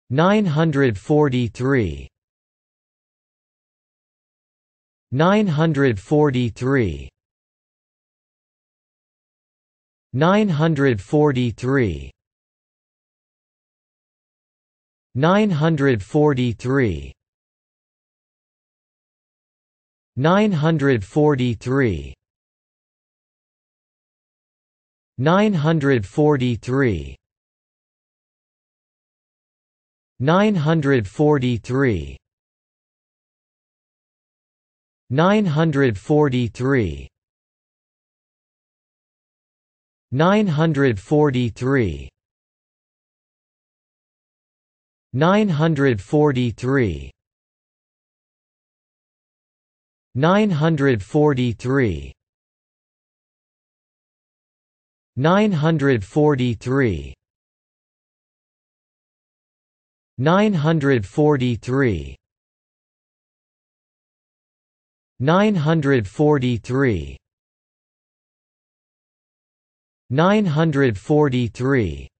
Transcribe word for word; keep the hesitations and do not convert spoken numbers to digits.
nine hundred forty-three, nine hundred forty-three, nine hundred forty-three, nine hundred forty-three, nine hundred forty-three, nine hundred forty-three, nine hundred forty-three, nine hundred forty-three, nine hundred forty-three, nine hundred forty-three, nine hundred forty-three, nine hundred forty-three, nine hundred forty-three, nine hundred forty-three, nine hundred forty-three,